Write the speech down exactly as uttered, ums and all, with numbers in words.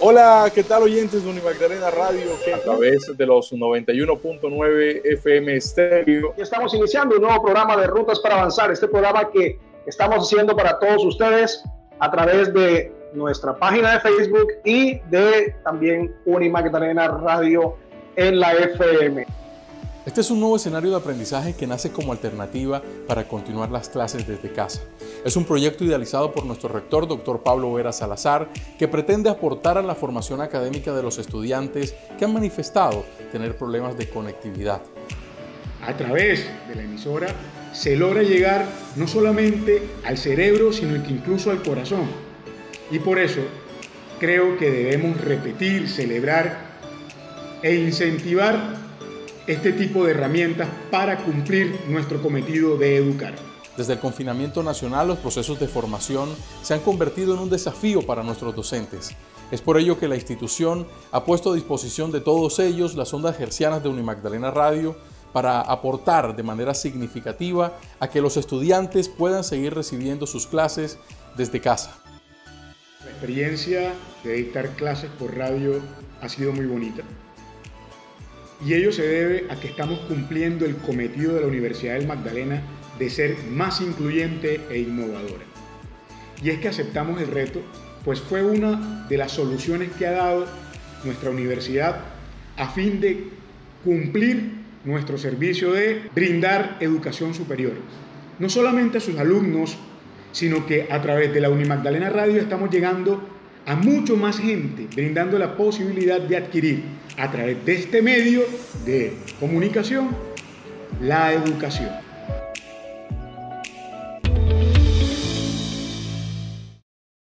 Hola, ¿qué tal oyentes de Unimagdalena Radio? Que a través de los noventa y uno punto nueve F M Estéreo. Estamos iniciando un nuevo programa de Rutas para Avanzar, este programa que estamos haciendo para todos ustedes a través de nuestra página de Facebook y de también Unimagdalena Radio en la F M. Este es un nuevo escenario de aprendizaje que nace como alternativa para continuar las clases desde casa. Es un proyecto idealizado por nuestro rector, doctor Pablo Vera Salazar, que pretende aportar a la formación académica de los estudiantes que han manifestado tener problemas de conectividad. A través de la emisora se logra llegar no solamente al cerebro, sino que incluso al corazón. Y por eso creo que debemos repetir, celebrar e incentivar este tipo de herramientas para cumplir nuestro cometido de educar. Desde el confinamiento nacional, los procesos de formación se han convertido en un desafío para nuestros docentes. Es por ello que la institución ha puesto a disposición de todos ellos las ondas hercianas de Unimagdalena Radio para aportar de manera significativa a que los estudiantes puedan seguir recibiendo sus clases desde casa. La experiencia de dictar clases por radio ha sido muy bonita. Y ello se debe a que estamos cumpliendo el cometido de la Universidad del Magdalena de ser más incluyente e innovadora. Y es que aceptamos el reto, pues fue una de las soluciones que ha dado nuestra universidad a fin de cumplir nuestro servicio de brindar educación superior. No solamente a sus alumnos, sino que a través de la Unimagdalena Radio estamos llegando a mucho más gente, brindando la posibilidad de adquirir a través de este medio de comunicación la educación.